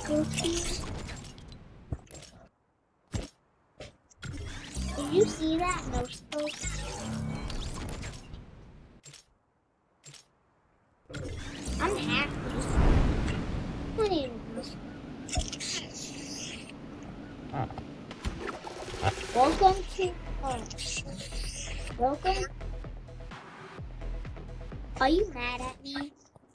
Did you see that? No scope. I'm happy. I need no scope. Welcome to welcome. Are you mad at me?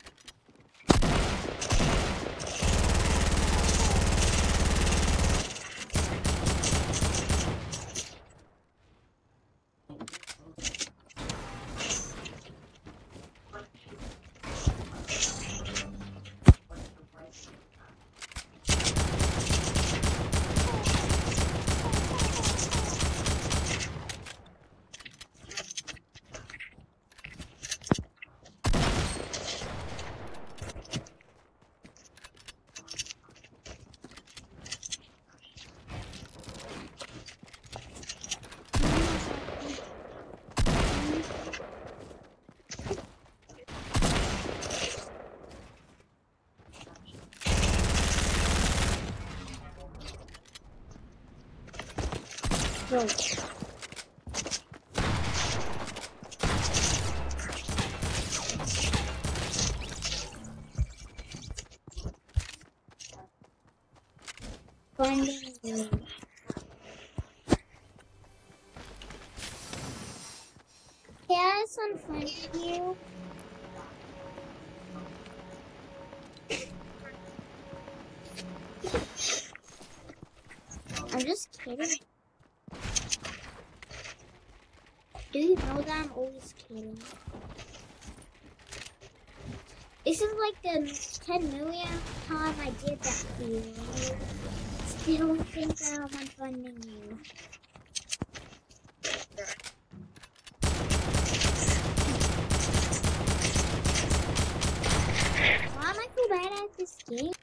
No. Finding you. Yes, I'm finding you. I'm just kidding. Do you know that I'm always kidding? This is like the 10 millionth time I did that to you. Still think that I'm unfunding you. Why am I so bad at this game?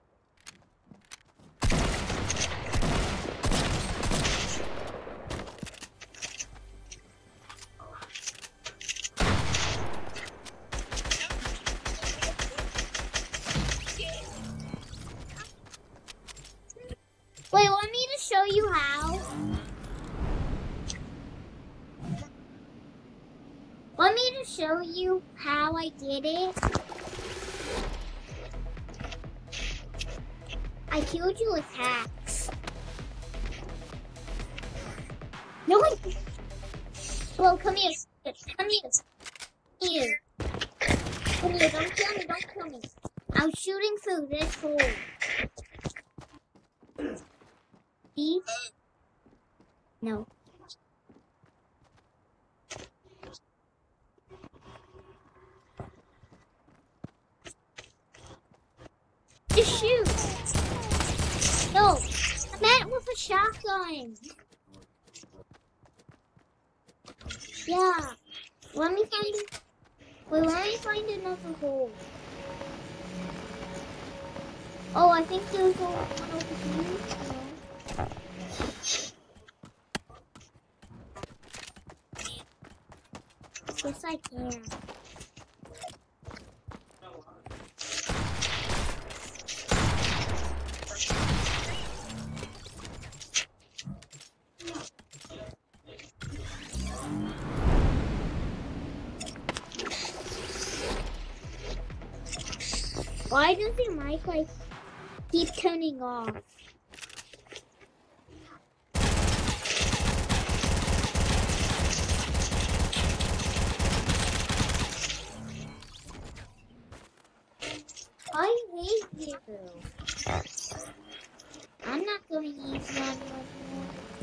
Wait, want me to show you how? Want me to show you how I did it? I killed you with hacks. No one. Well, come here. Come here. Here. Come here. Don't kill me. Don't kill me. I'm shooting through this hole. See? No. Just shoot. No. I meant with a shotgun. Yeah. Let me find it. Wait, let me find another hole. Oh, I think there's one over here. No. Yes, I can. Why does your mic like keep turning off? I hate you. I'm not going to use one anymore.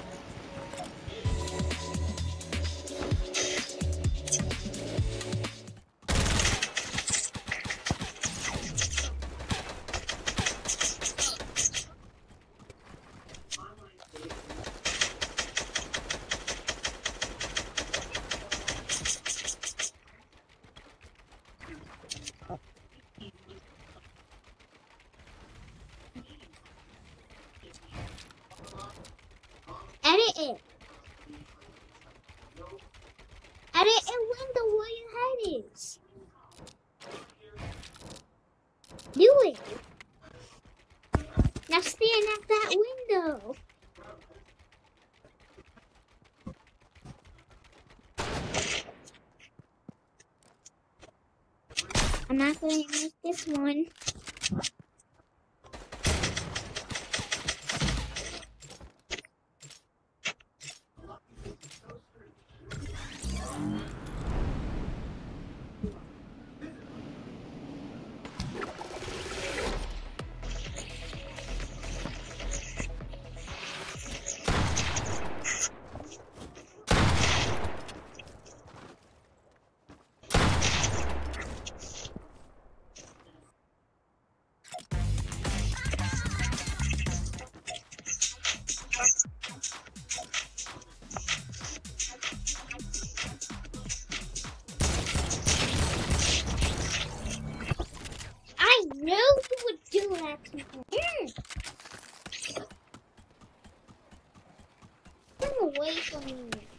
Edit it. Edit it when the where your head is. Do it. Now stand at that window. I'm not going to make this one. I knew you would do that to me. Come away from me.